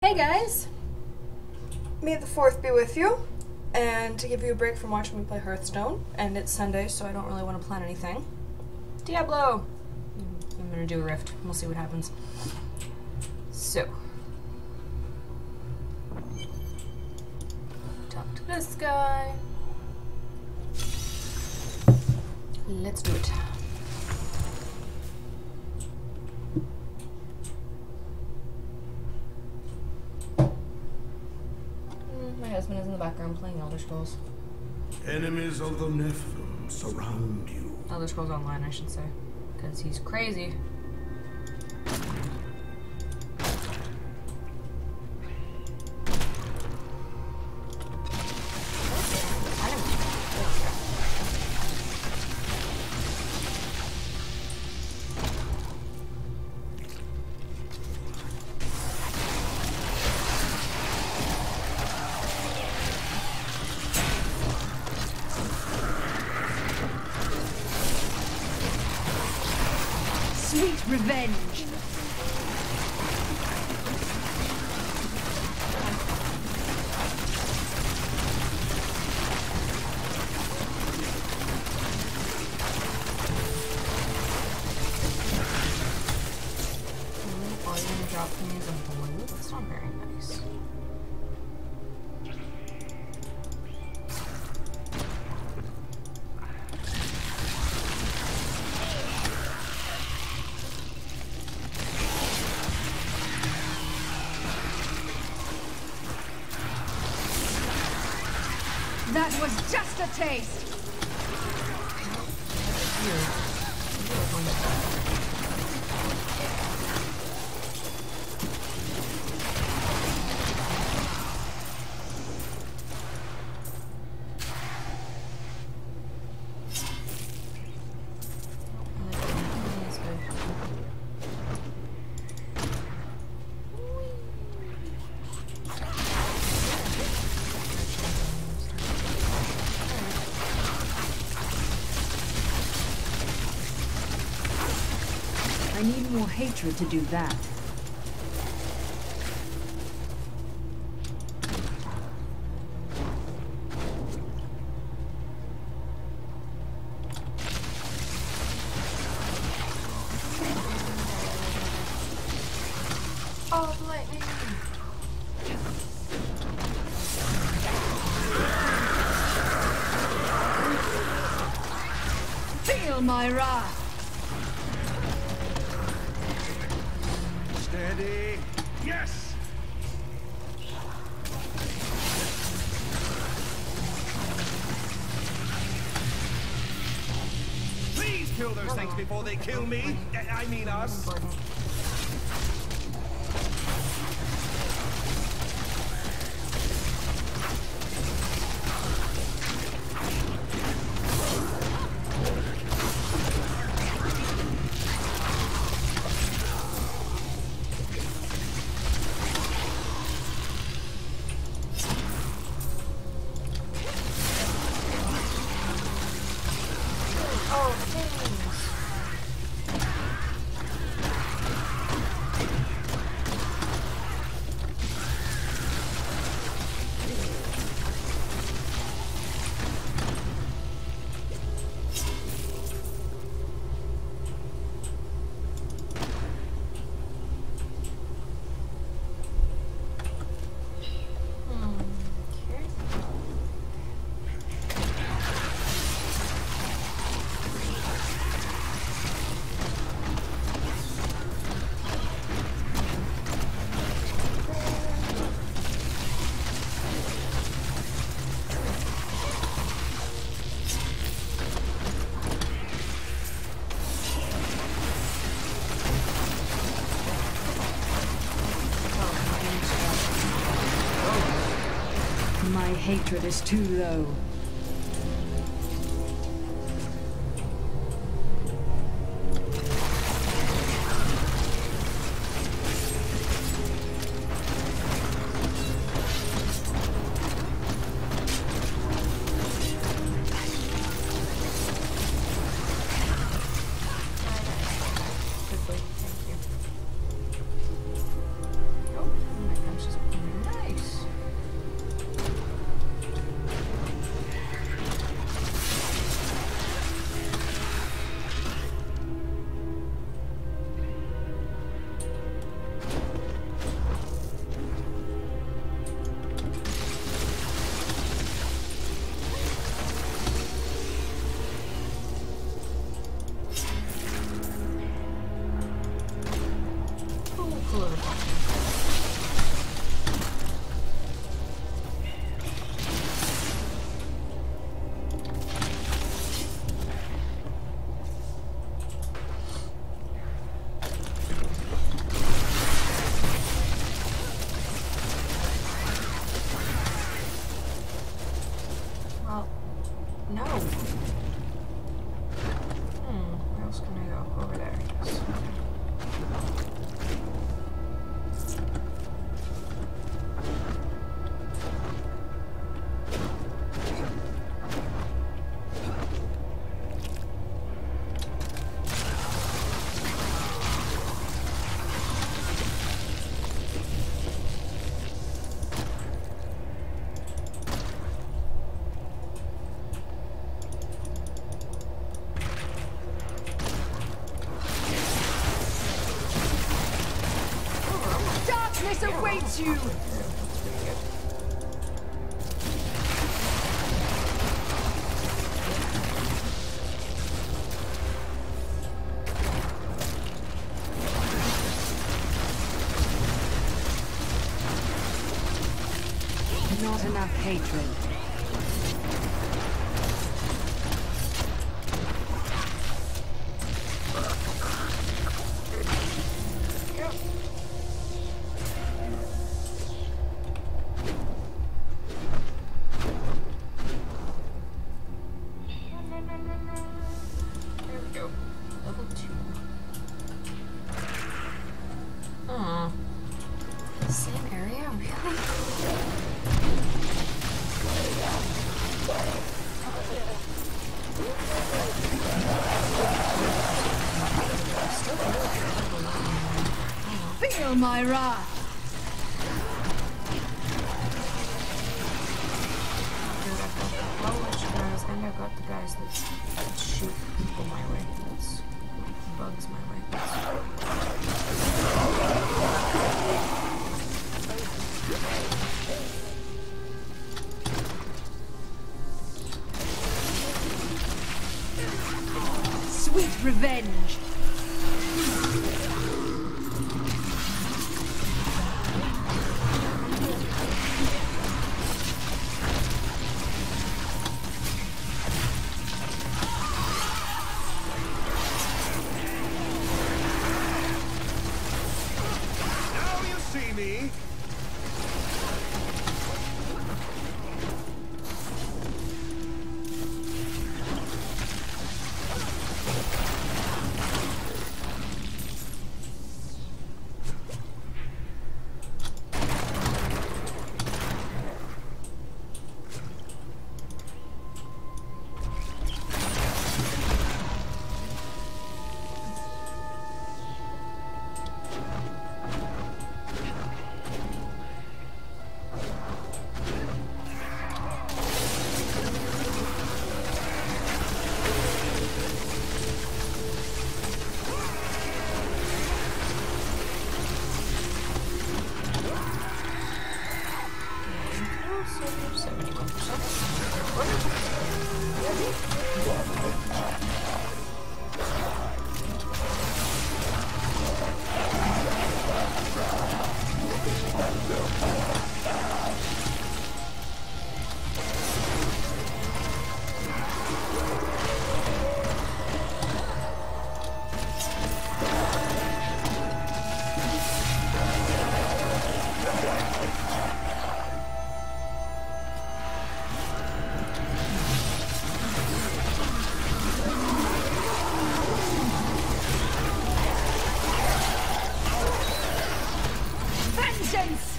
Hey guys! May the 4th be with you, and to give you a break from watching me play Hearthstone, and it's Sunday so I don't really want to plan anything. Diablo! I'm gonna do a rift, we'll see what happens. So. Talk to this guy. Let's do it. My husband is in the background playing Elder Scrolls. Enemies of the Nephilim surround you. Elder Scrolls Online, I should say. Because he's crazy. Sweet revenge! Volume drop me is in blue. That's not very nice. That was just a taste! I need more hatred to do that. Oh, the lightning! Feel my wrath! Steady. Yes! Please kill those things before they kill me. I mean us. Oh, things! My hatred is too low. Quickly, thank you. Oh my gosh, Oh. Where else can I go? Over there, yes. Darkness awaits you! Not enough hatred. There we go. Level 2. Aw. Same area? Really? Feel my wrath! And I've got the guys that shoot people my way. That's bugs my way. Sweet revenge! Now you see me. Vengeance!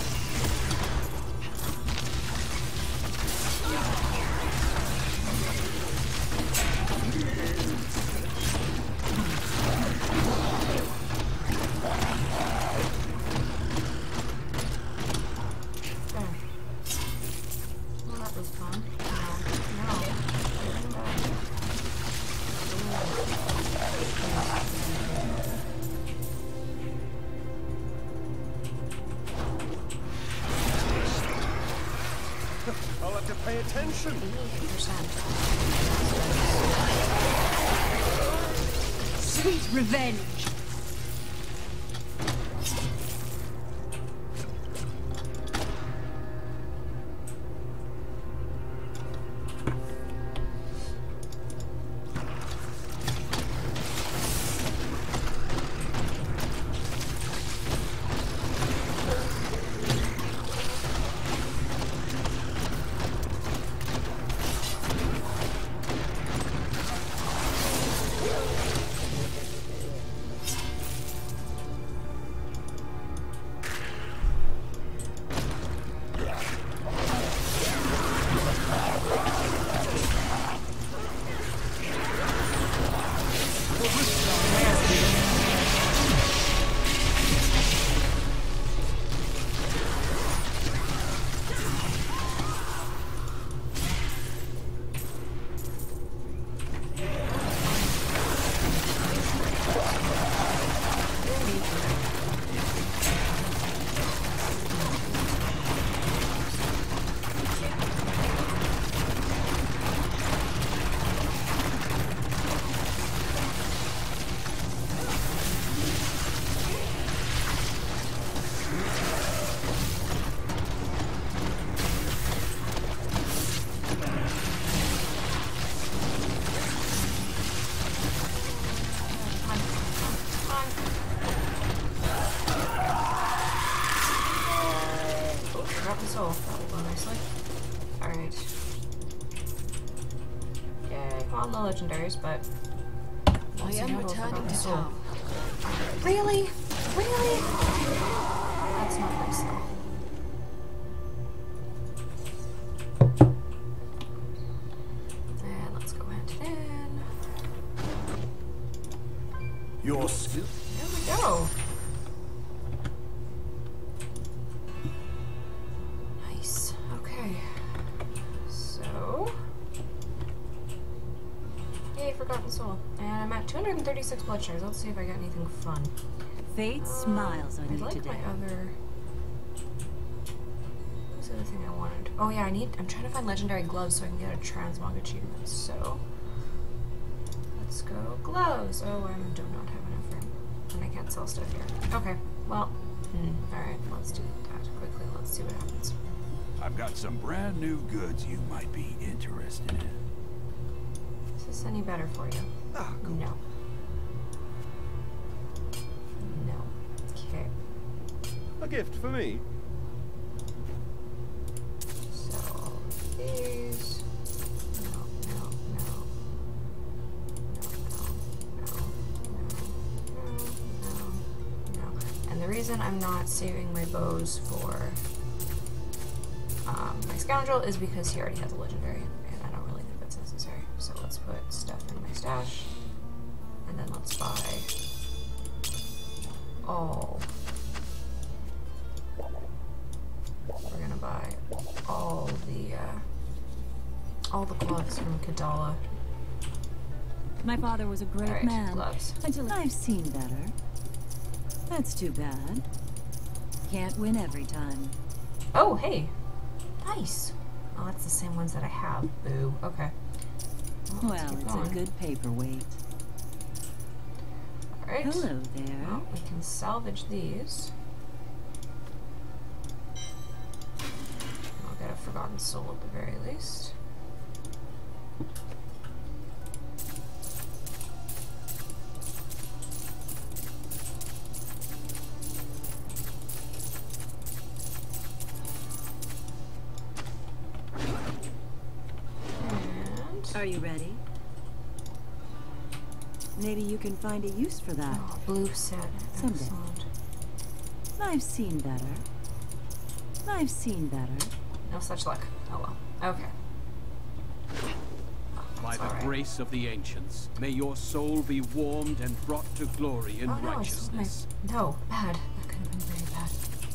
Well, that was fun. I'll have to pay attention. 80%. Sweet revenge! Forgotten Soul. That'll go nicely. Alright. Yay, on the legendaries, but I am returning to town. Really? Really? That's not nice though. And let's go hand it in. Your skill. There we go. Nice. Okay. So. Yay, Forgotten Soul. And I'm at 236 blood shares. Let's see if I got anything fun. Fate smiles on I you like today. my other. What was the other thing I wanted? Oh yeah, I'm trying to find legendary gloves so I can get a transmog achievement. So let's go gloves. Oh, I do not have enough room, and I can't sell stuff here. Okay, well, all right, let's do that quickly. Let's see what happens. I've got some brand new goods you might be interested in. Is this any better for you? Ah, cool. No. No. Okay. A gift for me. So these. No. And the reason I'm not saving my bows for my scoundrel is because he already has a legendary, and I don't really think that's necessary. So let's put stuff in my stash, and then let's buy all. We're gonna buy all the gloves from Kadala. My father was a great Alright, man. gloves. Until I've seen better. That's too bad. Can't win every time. Oh, hey. Nice. Oh, that's the same ones that I have. Boo. Okay. Well, it's a good paperweight. Alright. Hello there. Well, we can salvage these. I'll get a Forgotten Soul at the very least. Are you ready? Maybe you can find a use for that. Oh, blue set. Someday. Excellent. I've seen better. I've seen better. No such luck. Oh well. Okay. By the alright. grace of the ancients, may your soul be warmed and brought to glory in Oh no, righteousness. No, bad. That could have been very bad.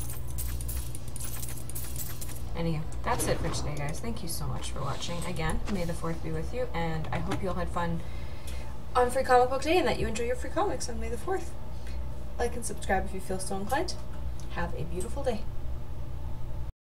Anyway, that's it for today, guys. Thank you so much for watching. Again, may the 4th be with you, and I hope you all had fun on Free Comic Book Day and that you enjoy your free comics on May the 4th. Like and subscribe if you feel so inclined. Have a beautiful day.